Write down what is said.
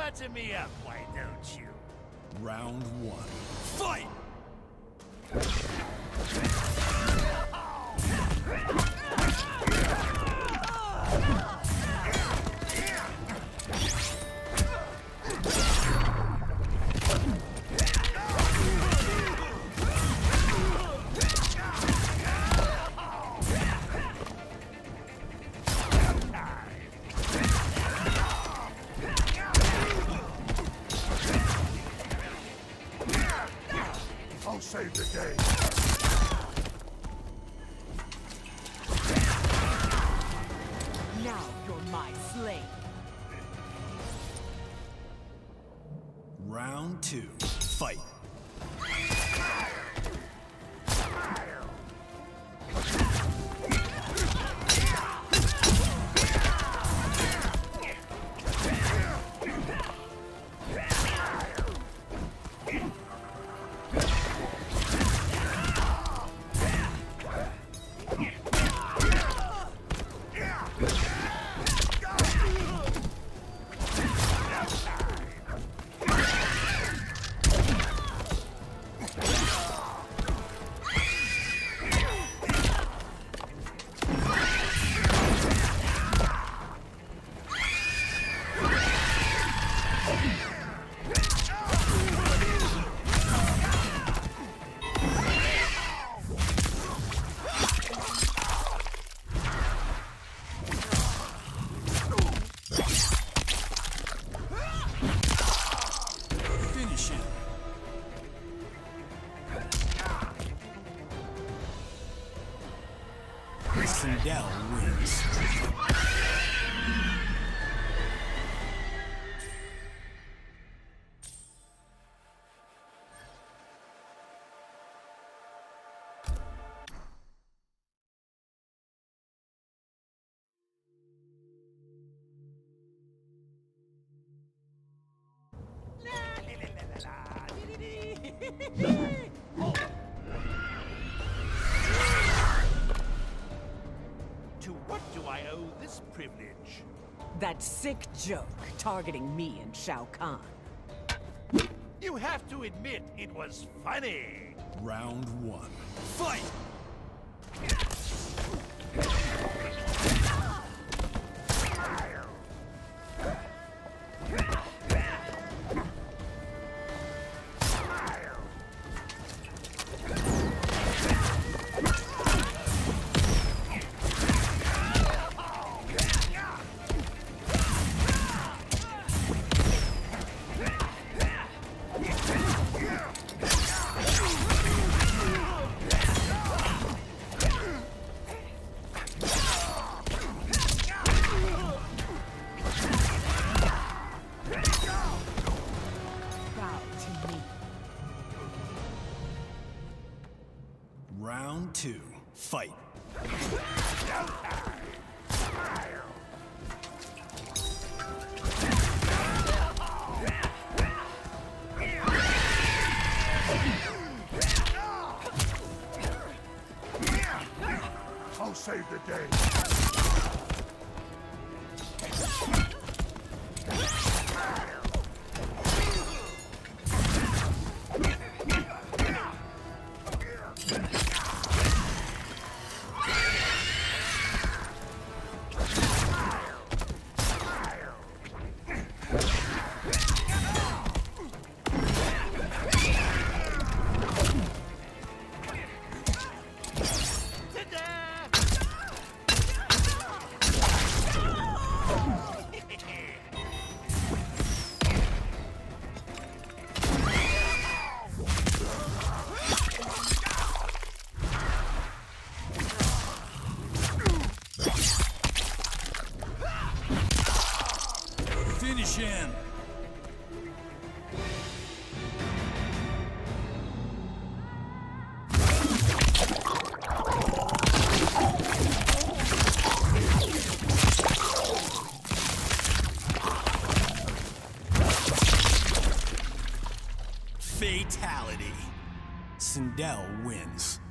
Butter me up, why don't you? Round one. Fight! I'll save the day. Now you're my slave. Round two. Fight! Finish him. Sindel wins. To what do I owe this privilege? That sick joke targeting me and Shao Kahn. You have to admit it was funny. Round one. Fight! Bow to me. Round two. Fight! I'll save the day. Finish him! Fatality. Sindel wins.